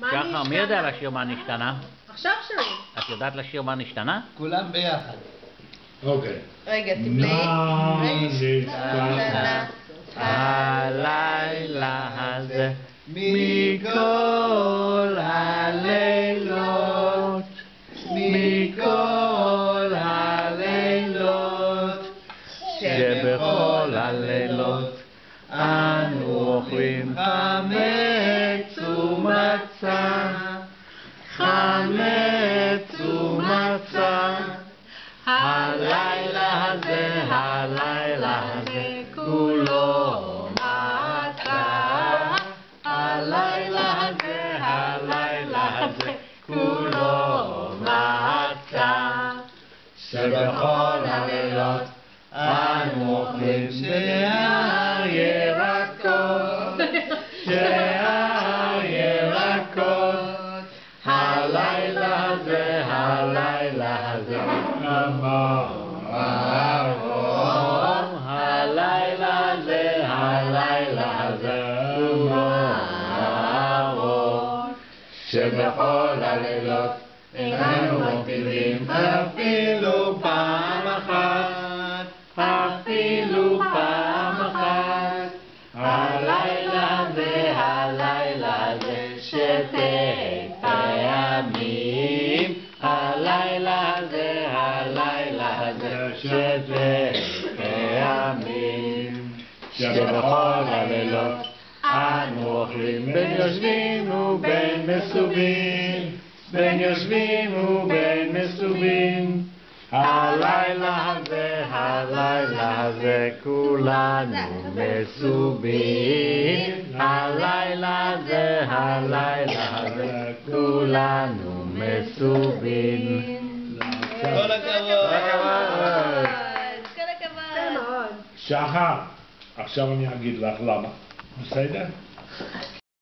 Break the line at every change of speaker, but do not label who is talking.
שחר, מי יודע לשיר מה נשתנה?
עכשיו שרים.
את יודעת לשיר מה נשתנה?
כולם ביחד.
אוקיי.
רגע, תבלעי.
מה נשתנה
הלילה הזה מכל הלילות, מכל הלילות, שבכל הלילות אנו אוכלים חמץ ומצה, חמץ ומצה. הלילה הזה, הלילה הזה, כולו מצה. הלילה הזה, הלילה הזה, כולו מצה. שבכל הלילות אנו אוכלים ירקות, ירקות. הלילה הזה, הלילה הזה, הלילה הזה, הלילה הזה, שבכל הלילות איננו מטילים אפילו פעם אחת, אפילו פעם אחת. הלילה הזה, הלילה הזה, שתי פעמים. הלילה הזה, הלילה הזה, שתי פעמים. שבכל הלילות אנו אוכלים בין יושבים ובין מסובים, בין יושבים ובין מסובים. הלילה הזה, הלילה הזה, כולנו מסובים. הלילה הזה, הלילה הזה, כולנו מסובים.
כל הכבוד.
כל הכבוד.
שחר, עכשיו אני אגיד לך למה. בסדר?